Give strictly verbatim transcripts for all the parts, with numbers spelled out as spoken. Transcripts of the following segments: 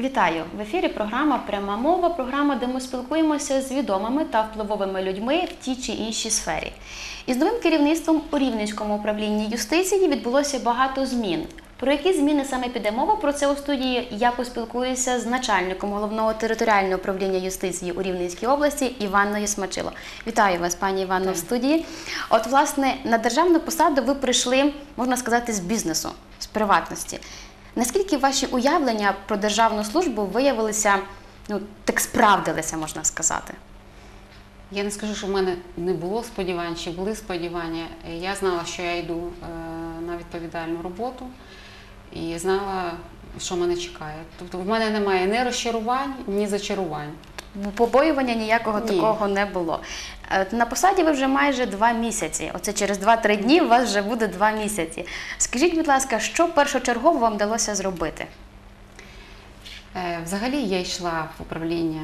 Вітаю! В ефірі програма «Пряма мова», програма, де ми спілкуємося з відомими та впливовими людьми в тій чи іншій сфері. Із новим керівництвом у Рівненському управлінні юстиції відбулося багато змін. Про які зміни саме піде мова, про це у студії я поспілкуюся з начальником Головного територіального управління юстиції у Рівненській області Іванною Смачило. Вітаю вас, пані Іванно, в студії. От, власне, на державну посаду ви прийшли, можна сказати, з бізнесу, з приватності. Наскільки ваші уявлення про державну службу виявилися, ну, так справдилися, можна сказати? Я не скажу, що в мене не було сподівань, чи були сподівання. Я знала, що я йду на відповідальну роботу і знала, що мене чекає. Тобто в мене немає ні розчарувань, ні зачарувань. Побоювання ніякого Ні. такого не було. На посаді ви вже майже два місяці. Оце через два-три дні у вас вже буде два місяці. Скажіть, будь ласка, що першочергово вам вдалося зробити? Взагалі я йшла в управління,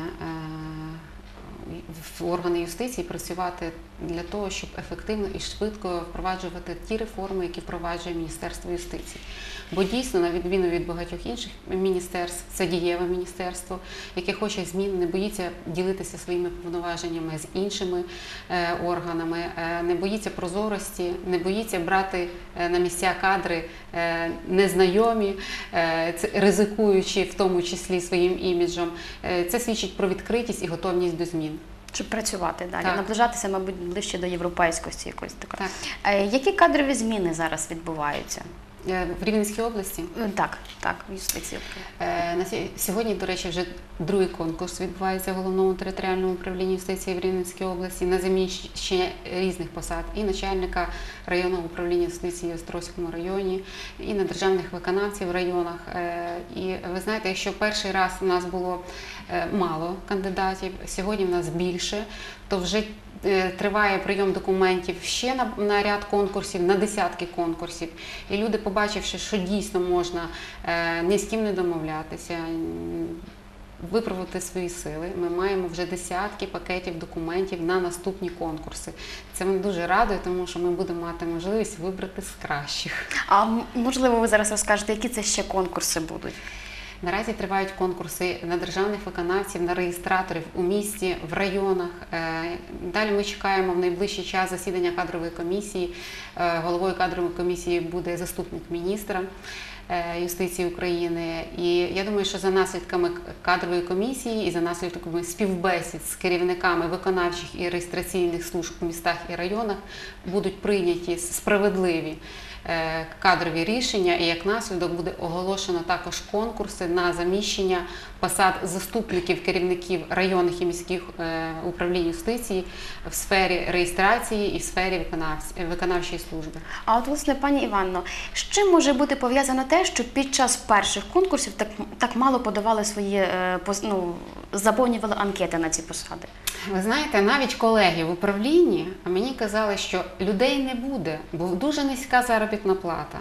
в органи юстиції працювати для того, щоб ефективно і швидко впроваджувати ті реформи, які впроваджує Міністерство юстиції. Бо дійсно, на відміну від багатьох інших міністерств, це дієве міністерство, яке хоче змін, не боїться ділитися своїми повноваженнями з іншими е, органами, е, не боїться прозорості, не боїться брати е, на місця кадри е, незнайомі, е, це, ризикуючи в тому числі своїм іміджем. Е, це свідчить про відкритість і готовність до змін. Щоб працювати далі, так. Наближатися, мабуть, ближче до європейськості якоїсь такої. Так. Які кадрові зміни зараз відбуваються? В Рівненській області? Так, так, в юстиції. На сьогодні, до речі, вже другий конкурс відбувається в Головному територіальному управлінні юстиції в Рівненській області на заміщення різних посад і начальника районного управління юстиції в Острозькому районі, і на державних виконавців в районах. І ви знаєте, якщо перший раз у нас було мало кандидатів, сьогодні в нас більше, то вже триває прийом документів ще на, на ряд конкурсів, на десятки конкурсів. І люди, побачивши, що дійсно можна е, ні з ким не домовлятися, випробувати свої сили, ми маємо вже десятки пакетів документів на наступні конкурси. Це мене дуже радує, тому що ми будемо мати можливість вибрати з кращих. А можливо, ви зараз розкажете, які це ще конкурси будуть? Наразі тривають конкурси на державних виконавців, на реєстраторів у місті, в районах. Далі ми чекаємо в найближчий час засідання кадрової комісії. Головою кадрової комісії буде заступник міністра юстиції України. І я думаю, що за наслідками кадрової комісії і за наслідками співбесід з керівниками виконавчих і реєстраційних служб у містах і районах будуть прийняті справедливі кадрові рішення, і як наслідок буде оголошено також конкурси на заміщення посад заступників керівників районних і міських управлінь юстиції в сфері реєстрації і в сфері виконавчої служби. А от, власне, пані Іванно, з чим може бути пов'язано те, що під час перших конкурсів так, так мало подавали свої, ну, заповнювали анкети на ці посади? Ви знаєте, навіть колеги в управлінні мені казали, що людей не буде, бо дуже низька заробітна плата.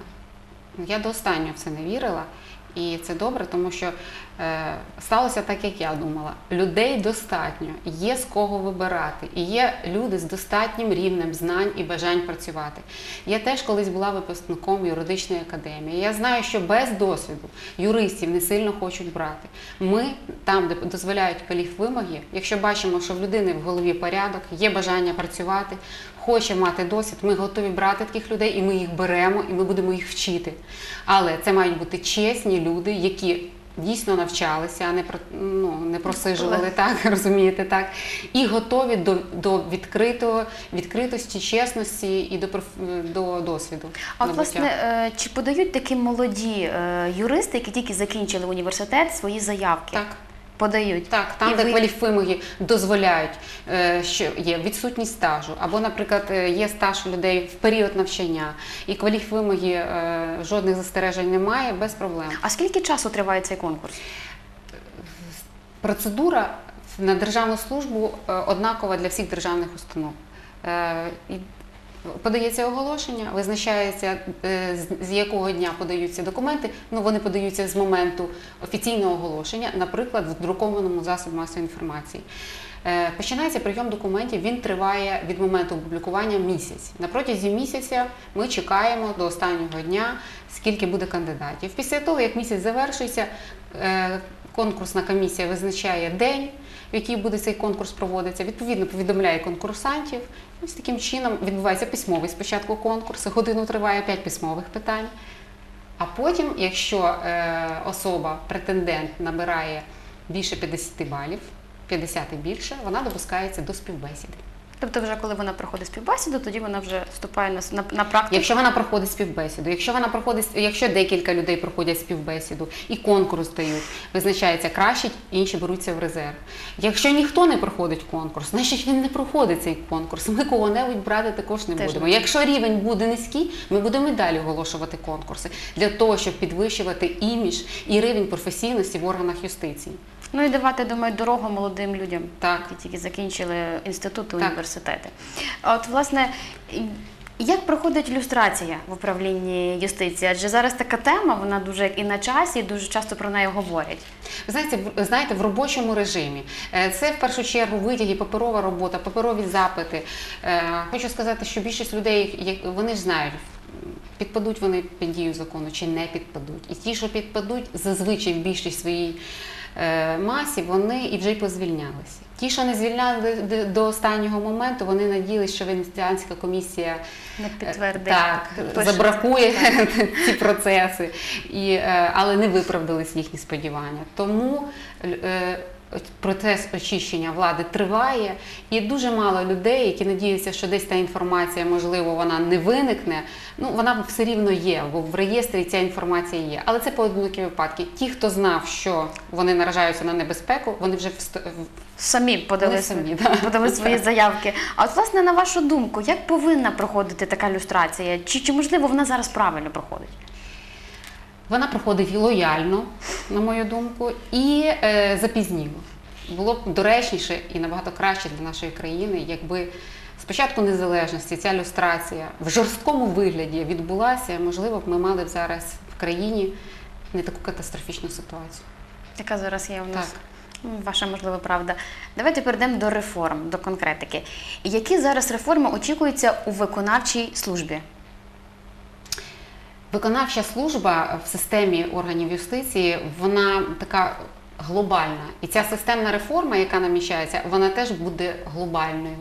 Я до останнього в це не вірила. І це добре, тому що е, сталося так, як я думала. Людей достатньо, є з кого вибирати. І є люди з достатнім рівнем знань і бажань працювати. Я теж колись була випускником юридичної академії. Я знаю, що без досвіду юристів не сильно хочуть брати. Ми, там, де дозволяють кваліфвимоги, якщо бачимо, що в людини в голові порядок, є бажання працювати, хоче мати досвід, ми готові брати таких людей, і ми їх беремо, і ми будемо їх вчити. Але це мають бути чесні люди, які дійсно навчалися, а не, ну, не просижували, так, розумієте, так, і готові до, до відкритого, відкритості, чесності і до, до досвіду. А от, власне, чи подають такі молоді юристи, які тільки закінчили університет, свої заявки? Так. Подають. Так, там, і де ви... кваліфвимоги дозволяють, що є відсутність стажу, або, наприклад, є стаж у людей в період навчання, і кваліфвимоги жодних застережень немає, без проблем. А скільки часу триває цей конкурс? Процедура на державну службу однакова для всіх державних установ. Подається оголошення, визначається, з якого дня подаються документи. Ну, вони подаються з моменту офіційного оголошення, наприклад, в друкованому засобі масової інформації. Починається прийом документів, він триває від моменту опублікування місяць. На протязі місяця ми чекаємо до останнього дня, скільки буде кандидатів. Після того, як місяць завершується, конкурсна комісія визначає день, в який буде цей конкурс проводитися, відповідно повідомляє конкурсантів. Ось таким чином відбувається письмовий спочатку конкурс, годину триває п'ять письмових питань. А потім, якщо е, особа, претендент, набирає більше п'ятдесят балів, п'ятдесят і більше, вона допускається до співбесіди. Тобто вже коли вона проходить співбесіду, тоді вона вже вступає на, на, на практику? Якщо вона проходить співбесіду, якщо вона проходить, якщо декілька людей проходять співбесіду і конкурс дають, визначається краще, інші беруться в резерв. Якщо ніхто не проходить конкурс, значить він не проходить цей конкурс. Ми кого-небудь брати також не Теж будемо. не. Якщо рівень буде низький, ми будемо і далі оголошувати конкурси для того, щоб підвищувати імідж і рівень професійності в органах юстиції. Ну і давати, думаю, дорогу молодим людям, Так. які тільки закінчили інститути, Так. університети. А от, власне, як проходить люстрація в управлінні юстиції? Адже зараз така тема, вона дуже як і на часі, і дуже часто про неї говорять. Ви знаєте, в- знаєте, в робочому режимі. Е, Це в першу чергу витяги, паперова робота, паперові запити. Е, Хочу сказати, що більшість людей, як- вони ж знають, підпадуть вони під дію закону чи не підпадуть. І ті, що підпадуть, зазвичай в більшість своїй е, масі, вони і вже й позвільнялися. Ті, що не звільняли до- до останнього моменту, вони надіялися, що Венеціанська комісія Не Е, підтвердить. Так, Пише. забракує ці процеси, і, е, але не виправдались їхні сподівання. Тому е, процес очищення влади триває, і дуже мало людей, які надіються, що десь та інформація, можливо, вона не виникне, ну вона все рівно є, бо в реєстрі ця інформація є. Але це поодинокі випадки. Ті, хто знав, що вони наражаються на небезпеку, вони вже вст- Самі подали, Вони самі, да. подали свої заявки. А от, власне, на вашу думку, як повинна проходити така люстрація? Чи, чи можливо, вона зараз правильно проходить? Вона проходить лояльно, на мою думку, і е, запізніло. Було б доречніше і набагато краще для нашої країни, якби спочатку незалежності ця люстрація в жорсткому вигляді відбулася, можливо б ми мали б зараз в країні не таку катастрофічну ситуацію. Яка зараз є у нас? Так. Ну, ваша, можливо, правда. Давайте перейдемо до реформ, до конкретики. Які зараз реформи очікуються у виконавчій службі? Виконавча служба в системі органів юстиції, вона така глобальна. І ця системна реформа, яка намічається, вона теж буде глобальною.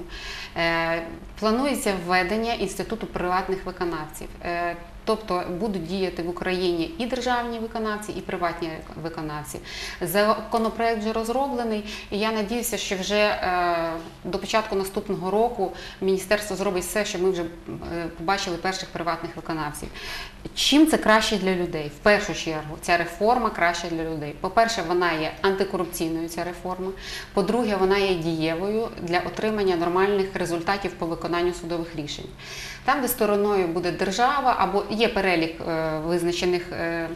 Е, планується введення інституту приватних виконавців. Е, Тобто будуть діяти в Україні і державні виконавці, і приватні виконавці. Законопроект вже розроблений, і я надіюся, що вже е, до початку наступного року міністерство зробить все, щоб ми вже е, побачили перших приватних виконавців. Чим це краще для людей? В першу чергу, ця реформа краща для людей. По-перше, вона є антикорупційною, ця реформа. По-друге, вона є дієвою для отримання нормальних результатів по виконанню судових рішень. Там, де стороною буде держава, або є перелік е, визначених е,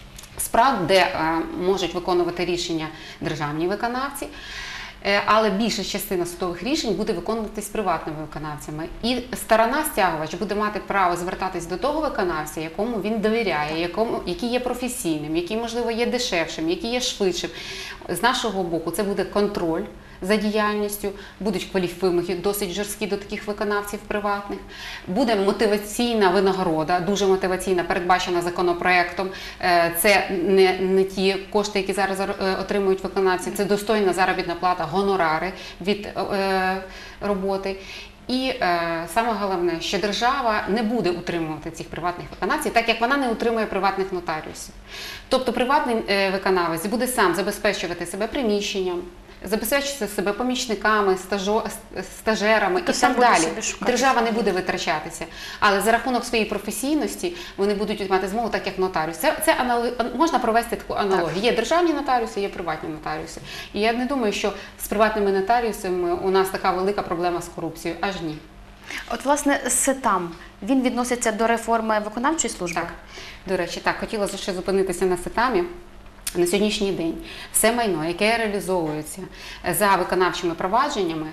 справ, де е, можуть виконувати рішення державні виконавці, е, але більша частина судових рішень буде виконуватись приватними виконавцями. І сторона-стягувач буде мати право звертатись до того виконавця, якому він довіряє, якому, який є професійним, який, можливо, є дешевшим, який є швидшим. З нашого боку це буде контроль за діяльністю, будуть кваліфвимоги досить жорсткі до таких виконавців приватних, буде мотиваційна винагорода, дуже мотиваційна, передбачена законопроектом. Е, Це не, не ті кошти, які зараз е, отримують виконавці, це достойна заробітна плата, гонорари від е, роботи. І е, саме головне, що держава не буде утримувати цих приватних виконавців, так як вона не утримує приватних нотаріусів. Тобто приватний е, виконавець буде сам забезпечувати себе приміщенням, забезпечити себе помічниками, стажо, стажерами Тобто і сам так буде далі. собі шукати Держава не собі. буде витрачатися, але за рахунок своєї професійності вони будуть мати змогу, так як нотаріус. Це, це анали... можна провести таку аналогію. Є державні нотаріуси, є приватні нотаріуси. І я не думаю, що з приватними нотаріусами у нас така велика проблема з корупцією. Аж ні. От, власне, СЕТАМ, він відноситься до реформи виконавчої служби? Так. До речі, так, хотіла ще зупинитися на СЕТАМі. На сьогоднішній день все майно, яке реалізовується за виконавчими провадженнями,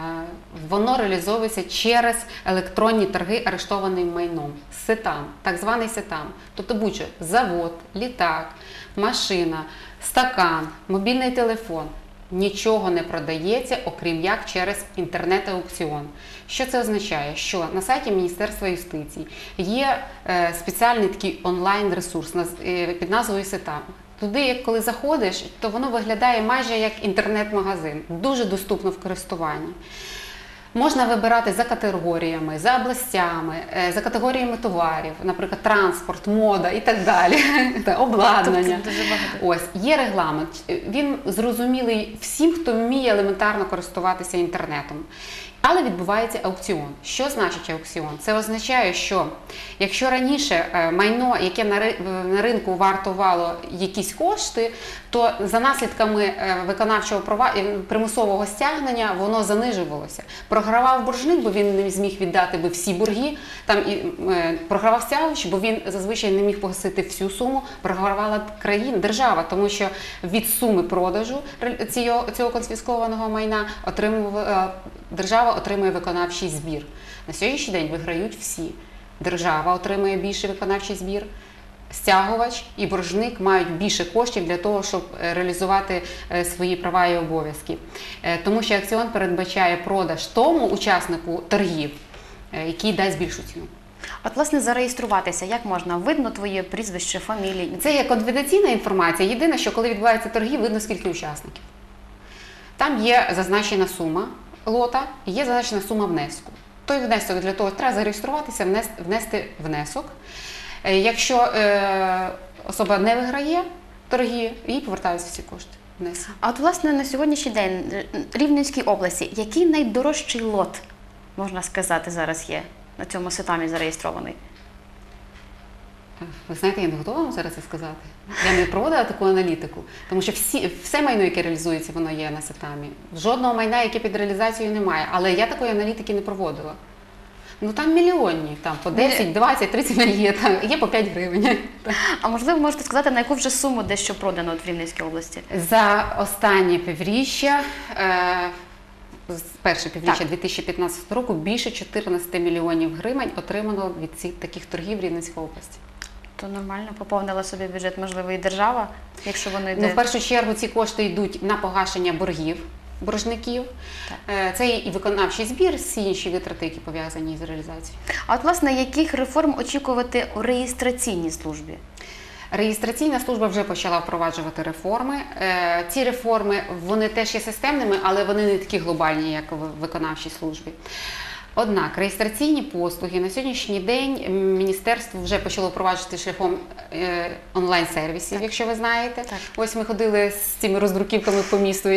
воно реалізовується через електронні торги арештованим майном. СЕТАМ, так званий СЕТАМ. Тобто будь-що завод, літак, машина, стакан, мобільний телефон. Нічого не продається, окрім як через інтернет-аукціон. Що це означає? Що на сайті Міністерства юстиції є спеціальний такий онлайн-ресурс під назвою СЕТАМ. Туди, як коли заходиш, то воно виглядає майже як інтернет-магазин, дуже доступно в користуванні. Можна вибирати за категоріями, за областями, е, за категоріями товарів, наприклад, транспорт, мода і так далі, та обладнання. Тобто дуже багато. Ось, є регламент. Він зрозумілий всім, хто вміє елементарно користуватися інтернетом. Але відбувається аукціон. Що значить аукціон? Це означає, що якщо раніше е, майно, яке на ри- на ринку вартувало якісь кошти, то за наслідками е, виконавчого права е, примусового стягнення воно занижувалося. Програвав боржник, бо він не зміг віддати би всі борги, там і е, програвав стягувач, бо він зазвичай не міг погасити всю суму, програвала країна, держава, тому що від суми продажу ре- цього, цього конфіскованого майна отримувала держава отримує виконавчий збір. На сьогоднішній день виграють всі. Держава отримує більший виконавчий збір, стягувач і боржник мають більше коштів для того, щоб реалізувати свої права і обов'язки. Тому що аукціон передбачає продаж тому учаснику торгів, який дасть більшу ціну. От, власне, зареєструватися, як можна? Видно твоє прізвище, фамілію? Це є конфіденційна інформація. Єдине, що коли відбуваються торги, видно, скільки учасників. Там є зазначена сума лота, і є зазначена сума внеску. Той внесок для того треба зареєструватися, внести, внести внесок. Якщо е, особа не виграє торги, їй повертаються всі кошти. Внесені. А от, власне, на сьогоднішній день в Рівненській області, який найдорожчий лот, можна сказати, зараз є на цьому сетамі зареєстрований? Ви знаєте, я не готова вам зараз це сказати. Я не проводила таку аналітику, тому що всі, все майно, яке реалізується, воно є на сетамі. Жодного майна, яке під реалізацією, немає. Але я такої аналітики не проводила. Ну там мільйонні, там по десять, двадцять, тридцять є, там, є по п'ять гривень. А можливо, можете сказати, на яку вже суму дещо продано от в Рівненській області? За останнє півріччя, е, з перше півріччя Так. дві тисячі п'ятнадцятого року, більше чотирнадцять мільйонів гривень отримано від цих таких торгів в Рівненській області. То нормально, поповнила собі бюджет, можливо, і держава, якщо воно йде. Ну, в першу чергу ці кошти йдуть на погашення боргів боржників. Е, Це є і виконавчий збір, всі інші витрати, які пов'язані з реалізацією. А от, власне, яких реформ очікувати у реєстраційній службі? Реєстраційна служба вже почала впроваджувати реформи. Е, Ці реформи, вони теж є системними, але вони не такі глобальні, як в виконавчій службі. Однак реєстраційні послуги на сьогоднішній день міністерство вже почало впроваджувати шляхом е, онлайн-сервісів, якщо ви знаєте. Так. Ось ми ходили з цими роздруківками по місту,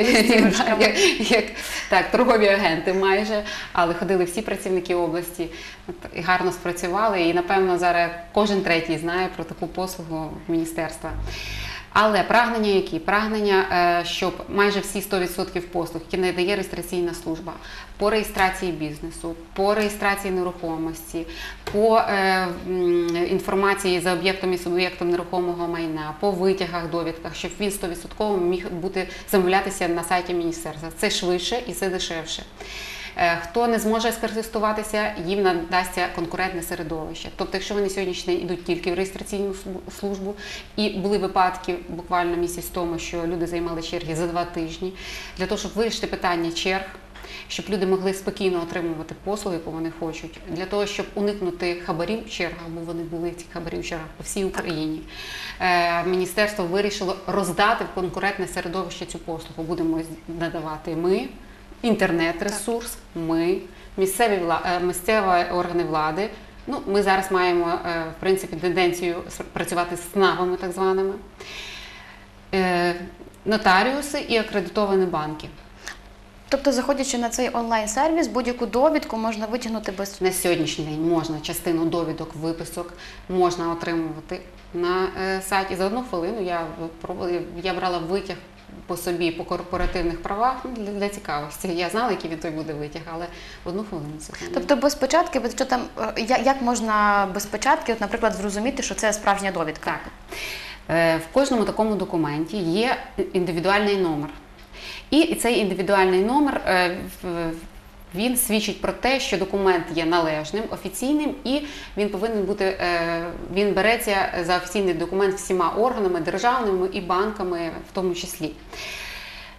як, як так, торгові агенти майже, але ходили всі працівники області і гарно спрацювали. І, напевно, зараз кожен третій знає про таку послугу міністерства. Але прагнення які? Прагнення, щоб майже всі сто відсотків послуг, які надає реєстраційна служба, по реєстрації бізнесу, по реєстрації нерухомості, по е, інформації за об'єктом і суб'єктом нерухомого майна, по витягах, довідках, щоб він сто відсотків міг бути замовлятися на сайті міністерства. Це швидше і це дешевше. Хто не зможе скористуватися, їм надасться конкурентне середовище. Тобто, якщо вони сьогоднішній день йдуть тільки в реєстраційну службу, і були випадки буквально місяць тому, що люди займали черги за два тижні, для того, щоб вирішити питання черг, щоб люди могли спокійно отримувати послуги, яку вони хочуть, для того, щоб уникнути хабарів в чергах, бо вони були ці хабарі в чергах по всій Україні. Міністерство вирішило роздати в конкурентне середовище цю послугу. Будемо надавати ми, інтернет-ресурс, ми, місцеві, вла... місцеві органи влади. Ну, ми зараз маємо, в принципі, тенденцію працювати з ЦНАПами, так званими, нотаріуси і акредитовані банки. Тобто, заходячи на цей онлайн-сервіс, будь-яку довідку можна витягнути без... На сьогоднішній день можна частину довідок, виписок можна отримувати на сайті. За одну хвилину я, я брала витяг по собі, по корпоративних правах, ну, для, для цікавості. Я знала, який від той буде витяг, але одну хвилину це. Тобто без печатки, що там, як можна без печатки, от, наприклад, зрозуміти, що це справжня довідка? Так. В кожному такому документі є індивідуальний номер. І цей індивідуальний номер, він свідчить про те, що документ є належним, офіційним, і він повинен бути, він береться за офіційний документ всіма органами, державними і банками в тому числі.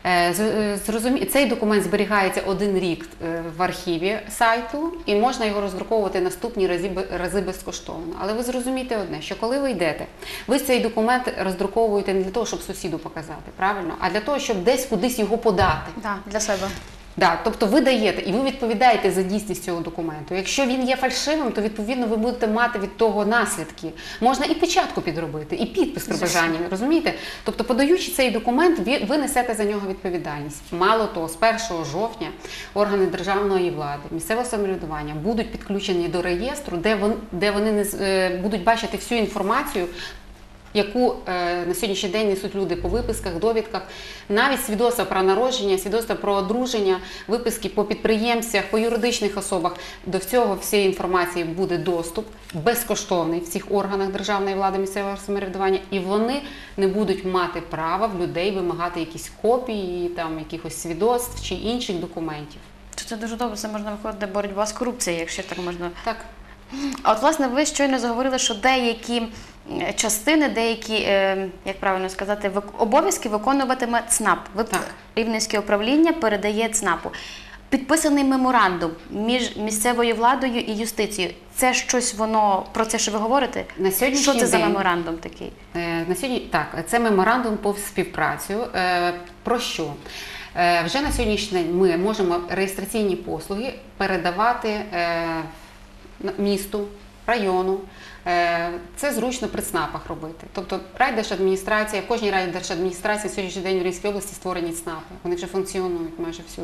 Е, з- е, зрозумі- Цей документ зберігається один рік е, в архіві сайту і можна його роздруковувати наступні рази, бе- рази безкоштовно. Але ви зрозумієте одне, що коли ви йдете, ви цей документ роздруковуєте не для того, щоб сусіду показати, правильно? А для того, щоб десь кудись його подати. Да, для себе. Да, тобто ви даєте і ви відповідаєте за дійсність цього документу. Якщо він є фальшивим, то відповідно ви будете мати від того наслідки. Можна і печатку підробити, і підпис при бажанні, розумієте? Тобто, подаючи цей документ, ви, ви несете за нього відповідальність. Мало того, з першого жовтня органи державної влади, місцевого самоврядування будуть підключені до реєстру, де вони, де вони не, з- е, будуть бачити всю інформацію, яку е, на сьогоднішній день несуть люди по виписках, довідках, навіть свідоцтва про народження, свідоцтва про одруження, виписки по підприємцях, по юридичних особах. До всього всієї інформації буде доступ безкоштовний в цих органах державної влади, місцевого самоврядування, і вони не будуть мати права в людей вимагати якісь копії, там, якихось свідоцтв чи інших документів. Це дуже добре, це можна виходити боротьба з корупцією, якщо так можна. Так. А от, власне, ви щойно заговорили, що деякі м, частини, деякі, е, як правильно сказати, вик- обов'язки виконуватиме ЦНАП. Ви Так. Рівненське управління передає ЦНАПу. Підписаний меморандум між місцевою владою і юстицією. Це щось воно, про це що ви говорите? На сьогоднішній Що це за день- меморандум такий? Е, На сьогодні так, це меморандум по співпрацю. Е, Про що? Е, Вже на сьогоднішній день ми можемо реєстраційні послуги передавати е, на- місту, району. Е, Це зручно при ЦНАПах робити. Тобто райдержадміністрація, в кожній райдержадміністрації на сьогоднішній день в Рівненській області створені ЦНАПи. Вони вже функціонують майже всюди.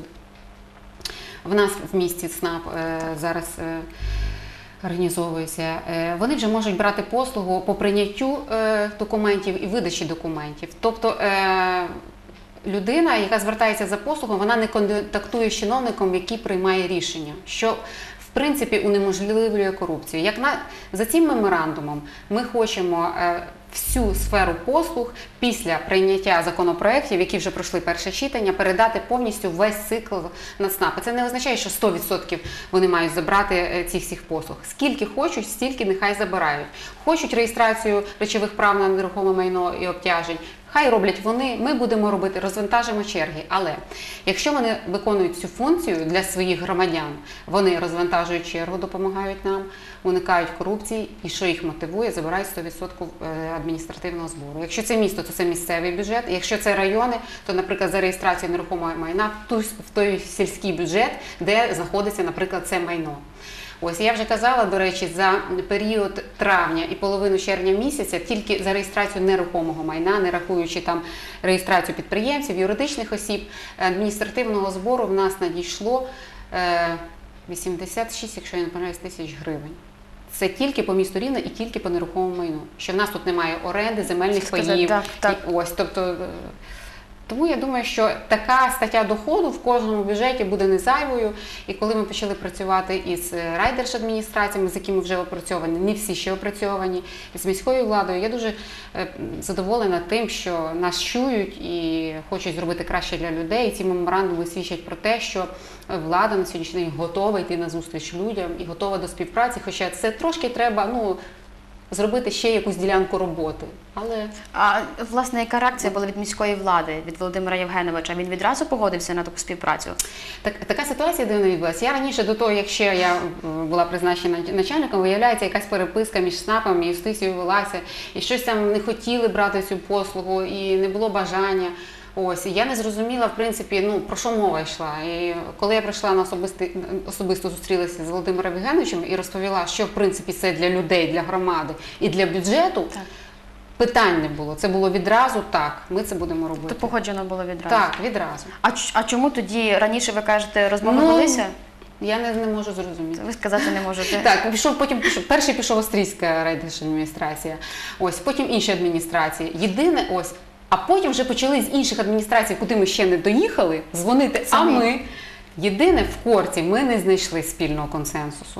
В нас в місті ЦНАП е, зараз е, організовується. Е, Вони вже можуть брати послугу по прийняттю е, документів і видачі документів. Тобто е, людина, яка звертається за послугою, вона не контактує з чиновником, який приймає рішення, що в принципі унеможливлює корупцію. Як на за цим меморандумом ми хочемо е, всю сферу послуг після прийняття законопроєктів, які вже пройшли перше читання, передати повністю весь цикл на ЦНАПи. Це не означає, що сто відсотків вони мають забрати е, цих всіх послуг. Скільки хочуть, стільки нехай забирають. Хочуть реєстрацію речових прав на нерухоме майно і обтяжень, хай роблять вони, ми будемо робити, розвантажимо черги. Але якщо вони виконують цю функцію для своїх громадян, вони розвантажують чергу, допомагають нам, уникають корупції, і що їх мотивує, забирають сто відсотків адміністративного збору. Якщо це місто, то це місцевий бюджет. Якщо це райони, то, наприклад, за реєстрацію нерухомого майна в той- в той сільський бюджет, де знаходиться, наприклад, це майно. Ось я вже казала, до речі, за період травня і половину червня місяця тільки за реєстрацію нерухомого майна, не рахуючи там реєстрацію підприємців, юридичних осіб, адміністративного збору в нас надійшло е, вісімдесят шість, якщо я не помиляюсь, тисяч гривень. Це тільки по місту Рівне і тільки по нерухомому майну. Що в нас тут немає оренди, земельних Сказати, паїв. так, так. І ось, тобто, е, тому я думаю, що така стаття доходу в кожному бюджеті буде не зайвою. І коли ми почали працювати із райдержадміністраціями, з якими вже опрацьовані, не всі ще опрацьовані, з міською владою, я дуже е, задоволена тим, що нас чують і хочуть зробити краще для людей. І ці меморандуми свідчать про те, що влада на сьогоднішній день готова йти на зустріч людям і готова до співпраці, хоча це трошки треба, ну, зробити ще якусь ділянку роботи. Але А, власне, яка реакція була від міської влади, від Володимира Євгеновича? Він відразу погодився на таку співпрацю? Так, така ситуація дивно відбулася. Я раніше до того, як ще я е, була призначена начальником, виявляється, якась переписка між СНАПом і юстицією велася, і щось там не хотіли брати цю послугу, і не було бажання. Ось, і я не зрозуміла, в принципі, ну, про що мова йшла. І коли я прийшла на особисти, особисто зустрілася з Володимиром Євгеновичем і розповіла, що, в принципі, це для людей, для громади і для бюджету, Так. питань не було. Це було відразу так, ми це будемо робити. То погоджено було відразу? Так, відразу. А, ч- а чому тоді раніше, ви кажете, розмови Ну, велися? Я не, не можу зрозуміти. Ви сказати не можете. Так, пішов, потім пішов, перший пішов австрійська райдержадміністрація, ось, потім інші адміністрації. Єдине, ось, а потім вже почали з інших адміністрацій, куди ми ще не доїхали, дзвонити, Самі. а ми. Єдине, в Корці ми не знайшли спільного консенсусу.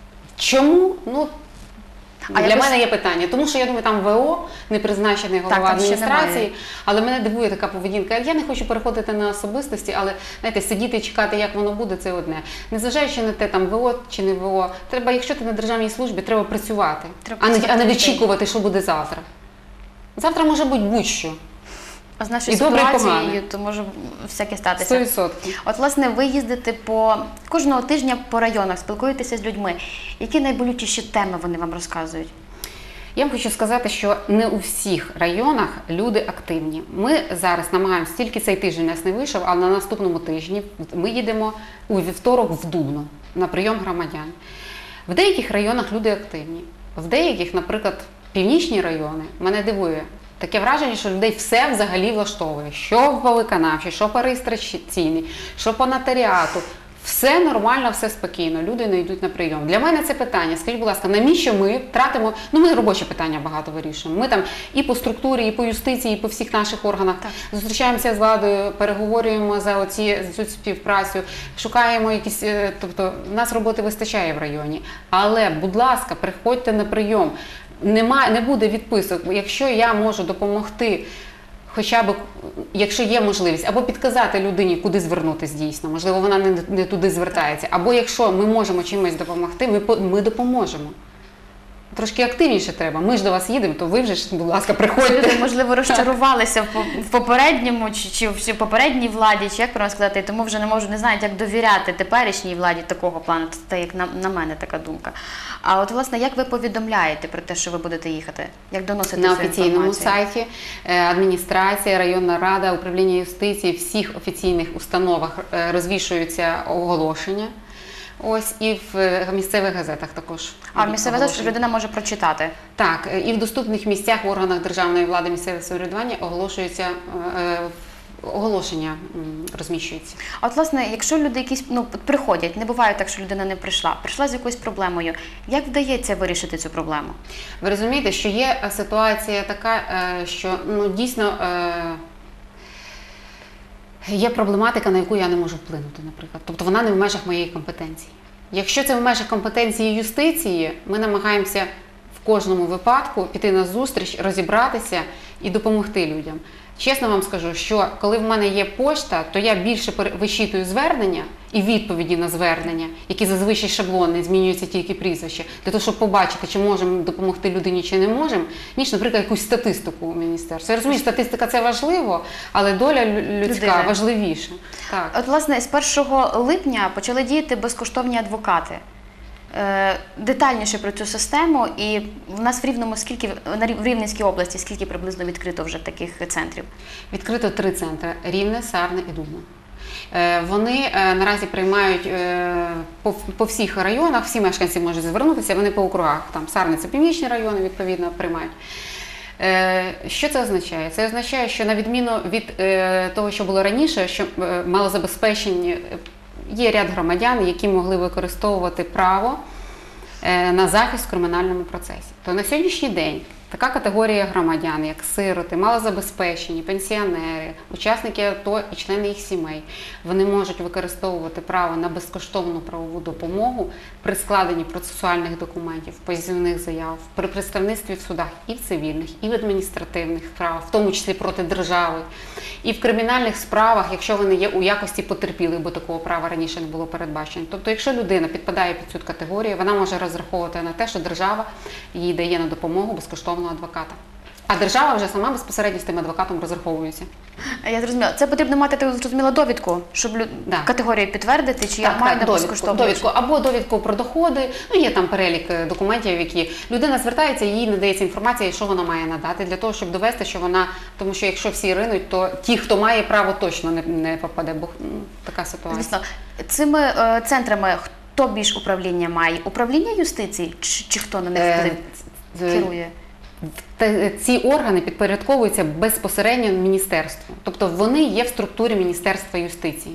Чому? Ну, А для якось- мене є питання, тому що я думаю, там ВО, не призначений голова там ще адміністрації, немає. але мене дивує така поведінка. Я не хочу переходити на особистості, але знаєте, сидіти і чекати, як воно буде, це одне. Незважаючи на те, там ВО чи не ВО, треба, якщо ти на державній службі, треба працювати, Треба а не, працювати а не людей. вичікувати, що буде завтра. Завтра може бути будь-що. А з нашою І добре, і ситуацією, погане. то може всяке статися. сто відсотків. От, власне, ви їздите по кожного тижня по районах, спілкуєтеся з людьми. Які найболючіші теми вони вам розказують? Я вам хочу сказати, що не у всіх районах люди активні. Ми зараз намагаємося, тільки цей тиждень у нас не вийшов, але на наступному тижні ми їдемо у вівторок в Дубно на прийом громадян. В деяких районах люди активні, в деяких, наприклад, північні райони, мене дивує. Таке враження, що людей все взагалі влаштовує. Що по виконавчій, що по реєстраційній, що по нотаріату. Все нормально, все спокійно, люди не йдуть на прийом. Для мене це питання, скажіть, будь ласка, навіщо ми тратимо, ну ми робочі питання багато вирішуємо. Ми там і по структурі, і по юстиції, і по всіх наших органах Так. зустрічаємося з владою, переговорюємо за оці, цю співпрацю, шукаємо якісь, е, тобто в нас роботи вистачає в районі. Але, будь ласка, приходьте на прийом. Нема, не буде відписок. Якщо я можу допомогти, хоча б, якщо є можливість, або підказати людині, куди звернутися дійсно, можливо, вона не, не туди звертається, або якщо ми можемо чимось допомогти, ми, по- ми допоможемо. Трошки активніше треба. Ми ж до вас їдемо, то ви вже ж, будь ласка, приходьте. Люди, можливо, розчарувалися в по- в попередньому чи, чи в попередній владі, чи як правильно сказати, і тому вже не можуть, не знають, як довіряти теперішній владі такого плану. Це як на, на мене така думка. А от, власне, як ви повідомляєте про те, що ви будете їхати? Як доносите На цю офіційному інформацію? сайті е, адміністрація, районна рада, управління юстиції, всіх офіційних установах е, розвішуються оголошення. Ось і в е, місцевих газетах також. А в місцеве оголошення. що людина може прочитати. Так, е, і в доступних місцях в органах державної влади місцевого самоврядування оголошується е, е, оголошення м, розміщується. А от, власне, якщо люди якісь ну приходять, не буває так, що людина не прийшла, прийшла з якоюсь проблемою. Як вдається вирішити цю проблему? Ви розумієте, що є е, ситуація така, е, що ну дійсно. Е, Є проблематика, на яку я не можу вплинути, наприклад. Тобто вона не в межах моєї компетенції. Якщо це в межах компетенції юстиції, ми намагаємося в кожному випадку піти на зустріч, розібратися і допомогти людям. Чесно вам скажу, що коли в мене є пошта, то я більше пере- вичитую звернення і відповіді на звернення, які зазвичай шаблонні, змінюються тільки прізвище, для того, щоб побачити, чи можемо допомогти людині, чи не можемо, ніж, наприклад, якусь статистику у міністерстві. Я розумію, статистика – це важливо, але доля лю- людська Людина. важливіша. Так. От, власне, з першого липня почали діяти безкоштовні адвокати. Е, Детальніше про цю систему, і в нас в Рівному скільки на Рів- в Рівненській області скільки приблизно відкрито вже таких центрів? Відкрито три центри – Рівне, Сарне і Дубно. Е, Вони е, наразі приймають е, по, по всіх районах, всі мешканці можуть звернутися, вони по округах. Там Сарне – це північні райони, відповідно, приймають. Е, Що це означає? Це означає, що на відміну від е, того, що було раніше, що е, малозабезпечені, е, є ряд громадян, які могли використовувати право е, на захист в кримінальному процесі. То на сьогоднішній день така категорія громадян, як сироти, малозабезпечені, пенсіонери, учасники АТО і члени їх сімей, вони можуть використовувати право на безкоштовну правову допомогу при складенні процесуальних документів, позовних заяв, при представництві в судах і в цивільних, і в адміністративних справах, в тому числі проти держави, і в кримінальних справах, якщо вони є у якості потерпілих, бо такого права раніше не було передбачено. Тобто, якщо людина підпадає під цю категорію, вона може розраховувати на те, що держава їй дає на допомогу безкоштовного адвоката. А держава вже сама безпосередньо з тим адвокатом розраховується. Я зрозуміла. Це потрібно мати, так зрозуміла, довідку, щоб лю... Да. категорію підтвердити, чи я Так, маю так, на довідку, безкоштовну. довідку, або довідку про доходи, ну є там перелік е, документів, які людина звертається, їй надається інформація, що вона має надати, для того, щоб довести, що вона, тому що якщо всі ринуть, то ті, хто має право, точно не, не попаде, бо ну, така ситуація. Звісно, цими е, центрами хто більш управління має? Управління юстиції, чи, чи хто на них Е, з- керує? Та- Ці органи підпорядковуються безпосередньо міністерству, тобто вони є в структурі Міністерства юстиції.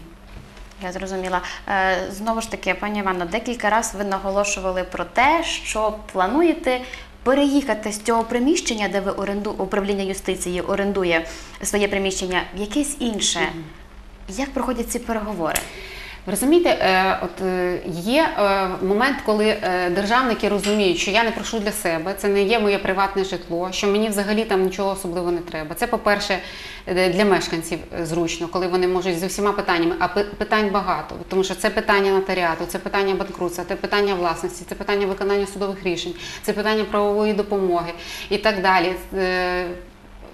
Я зрозуміла. Е, Знову ж таки, пані Івано, декілька разів ви наголошували про те, що плануєте переїхати з цього приміщення, де ви оренду... управління юстиції орендує своє приміщення, в якесь інше. Як проходять ці переговори? Ви розумієте, е, от е, є е, момент, коли е, державники розуміють, що я не прошу для себе, це не є моє приватне житло, що мені взагалі там нічого особливо не треба. Це, по-перше, е, для мешканців зручно, коли вони можуть з усіма питаннями, а пи- питань багато, тому що це питання нотаріату, це питання банкрутства, це питання власності, це питання виконання судових рішень, це питання правової допомоги і так далі. Е,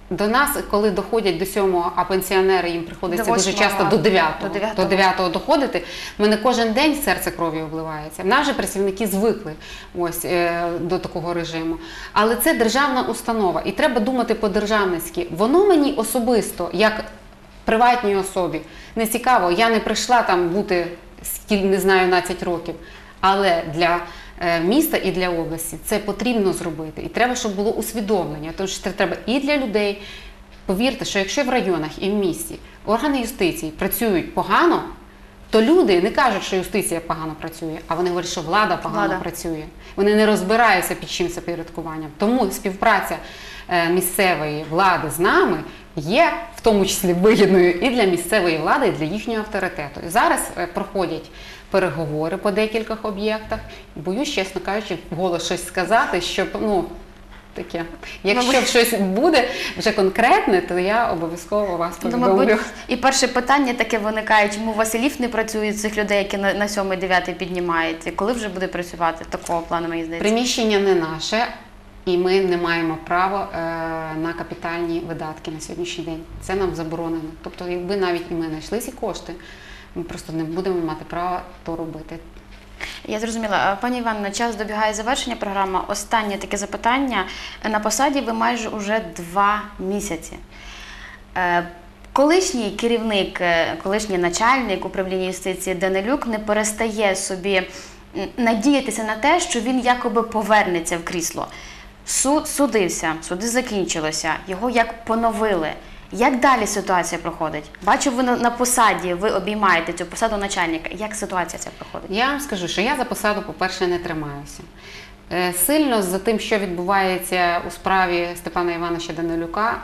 до нас, коли доходять до сьомого, а пенсіонери їм приходиться До дуже восьмого, часто до дев'ятого, до дев'ятого. до дев'ятого доходити, в мене кожен день серце кров'ю обливається. В нас же працівники звикли ось, е, до такого режиму. Але це державна установа, і треба думати по-державницьки. Воно мені особисто, як приватній особі, не цікаво, я не прийшла там бути, скільки, не знаю, дванадцять років, але для міста і для області це потрібно зробити. І треба, щоб було усвідомлення. Тому що це треба і для людей. Повірте, що якщо в районах і в місті органи юстиції працюють погано, то люди не кажуть, що юстиція погано працює, а вони говорять, що влада погано Влада. працює. Вони не розбираються під чим це підпорядкуванням. Тому співпраця е, місцевої влади з нами є в тому числі вигідною і для місцевої влади, і для їхнього авторитету. І зараз е, проходять переговори по декількох об'єктах. Боюсь, чесно кажучи, вголос щось сказати, щоб, ну, таке. Якщо Мабуть. щось буде вже конкретне, то я обов'язково вас Ну, повідомлю. мабуть, і перше питання таке виникає, чому Василів не працює цих людей, які на, на сьомий-дев'ятий піднімають? І коли вже буде працювати такого плану, мені здається? Приміщення не наше, і ми не маємо права е, на капітальні видатки на сьогоднішній день. Це нам заборонено. Тобто, якби навіть і ми знайшли ці кошти, ми просто не будемо мати права то робити. Я зрозуміла. Пані Іванно, час добігає завершення програми. Останнє таке запитання. На посаді ви майже уже два місяці. Е, Колишній керівник, е, колишній начальник управління юстиції Данилюк не перестає собі м, надіятися на те, що він якоби повернеться в крісло. Суд судився, суди закінчилося, його як поновили. Як далі ситуація проходить? Бачу, ви на, на посаді, ви обіймаєте цю посаду начальника. Як ситуація ця проходить? Я вам скажу, що я за посаду, по-перше, не тримаюся. Е, Сильно за тим, що відбувається у справі Степана Івановича Данилюка,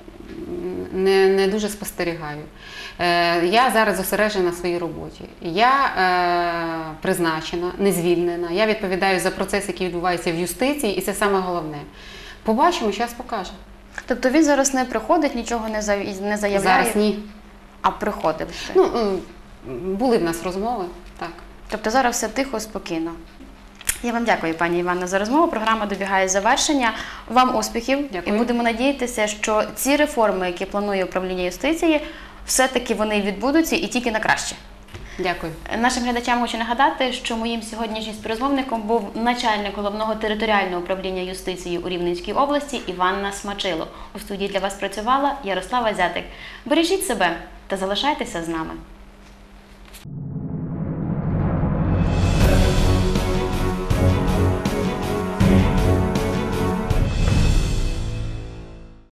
не, не дуже спостерігаю. Е, Я зараз зосереджена на своїй роботі. Я е, призначена, не звільнена. Я відповідаю за процес, який відбувається в юстиції, і це саме головне. Побачимо, час покаже. Тобто він зараз не приходить, нічого не зав- не заявляє, Зараз ні. а приходив. Ну, м, були в нас розмови, так. Тобто зараз все тихо, спокійно. Я вам дякую, пані Іванна, за розмову. Програма добігає завершення. Вам успіхів. Дякую. І будемо надіятися, що ці реформи, які планує управління юстиції, все-таки вони відбудуться і тільки на краще. Дякую. Нашим глядачам хочу нагадати, що моїм сьогоднішнім співрозмовником був начальник головного територіального управління юстиції у Рівненській області Іванна Смачило. У студії для вас працювала Ярослава Зятик. Бережіть себе та залишайтеся з нами.